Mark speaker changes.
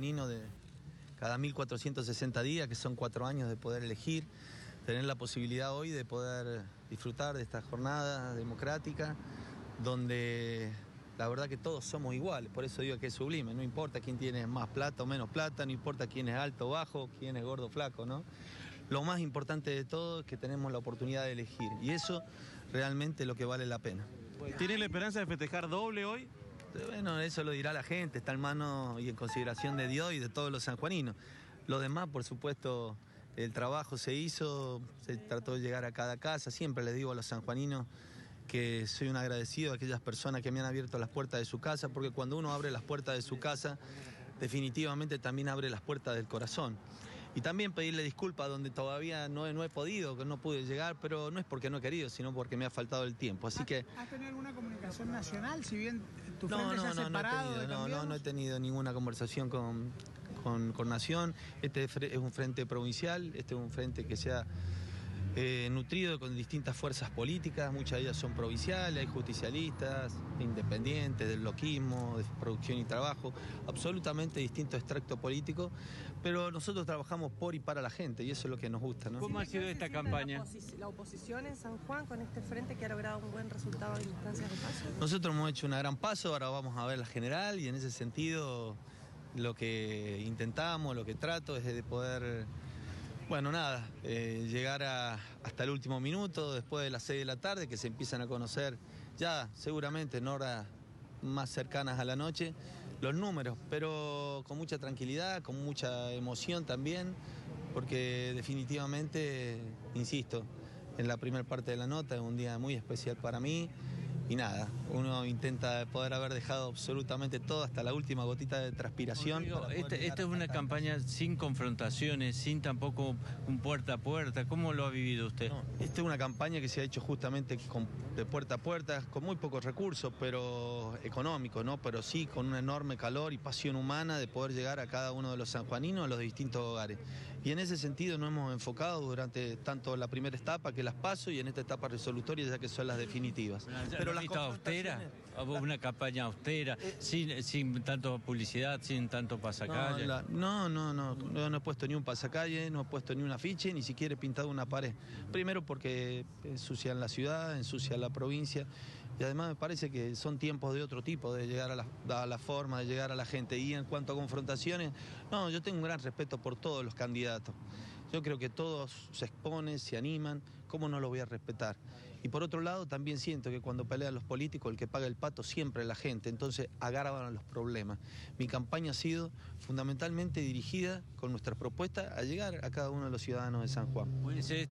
Speaker 1: sanjuanino de cada 1460 días, que son 4 años de poder elegir, tener la posibilidad hoy de poder disfrutar de esta jornada democrática, donde la verdad que todos somos iguales, por eso digo que es sublime, no importa quién tiene más plata o menos plata, no importa quién es alto o bajo, quién es gordo o flaco, ¿no? Lo más importante de todo es que tenemos la oportunidad de elegir, y eso realmente es lo que vale la pena.
Speaker 2: ¿Tiene la esperanza de festejar doble hoy?
Speaker 1: Bueno, eso lo dirá la gente, está en mano y en consideración de Dios y de todos los sanjuaninos. Lo demás, por supuesto, el trabajo se hizo, se trató de llegar a cada casa. Siempre les digo a los sanjuaninos que soy un agradecido a aquellas personas que me han abierto las puertas de su casa, porque cuando uno abre las puertas de su casa, definitivamente también abre las puertas del corazón. Y también pedirle disculpas donde todavía no he podido, que no pude llegar, pero no es porque no he querido, sino porque me ha faltado el tiempo. Así que...
Speaker 3: ¿Has tenido alguna comunicación nacional, si bien tu frente se ha separado?
Speaker 1: No he tenido ninguna conversación con Nación. Este es un frente provincial, este es un frente que se ha nutrido con distintas fuerzas políticas, muchas de ellas son provinciales, hay justicialistas, independientes, del bloquismo, de producción y trabajo, absolutamente distinto extracto político, pero nosotros trabajamos por y para la gente y eso es lo que nos gusta, ¿no?
Speaker 2: ¿Cómo ha sido esta campaña?
Speaker 4: La oposición en San Juan con este frente que ha logrado un buen resultado en instancias de paso.
Speaker 1: Nosotros hemos hecho una gran paso, ahora vamos a ver la general y en ese sentido lo que intentamos, lo que trato es de poder... Bueno, nada, llegar hasta el último minuto, después de las 6 de la tarde, que se empiezan a conocer ya seguramente en horas más cercanas a la noche los números, pero con mucha tranquilidad, con mucha emoción también, porque definitivamente, insisto, en la primera parte de la nota es un día muy especial para mí. Y nada, uno intenta poder haber dejado absolutamente todo hasta la última gotita de transpiración.
Speaker 2: Esta es una campaña sin confrontaciones, sin tampoco un puerta a puerta. ¿Cómo lo ha vivido usted?
Speaker 1: No, esta es una campaña que se ha hecho justamente de puerta a puerta, con muy pocos recursos, pero económicos, ¿no? Pero sí con un enorme calor y pasión humana de poder llegar a cada uno de los sanjuaninos, a los distintos hogares. Y en ese sentido nos hemos enfocado durante tanto la primera etapa, que las paso, y en esta etapa resolutoria, ya que son las definitivas.
Speaker 2: Pero la austera, una campaña austera, sin tanto publicidad, sin tanto pasacalle.
Speaker 1: No he puesto ni un pasacalle, no he puesto ni un afiche, ni siquiera he pintado una pared. Primero porque ensucian la ciudad, ensucian la provincia, y además me parece que son tiempos de otro tipo, de llegar a la forma, de llegar a la gente. Y en cuanto a confrontaciones, no, yo tengo un gran respeto por todos los candidatos. Yo creo que todos se exponen, se animan, ¿cómo no lo voy a respetar? Y por otro lado, también siento que cuando pelean los políticos, el que paga el pato siempre es la gente, entonces agravan los problemas. Mi campaña ha sido fundamentalmente dirigida con nuestras propuestas a llegar a cada uno de los ciudadanos de San Juan.
Speaker 2: Puede ser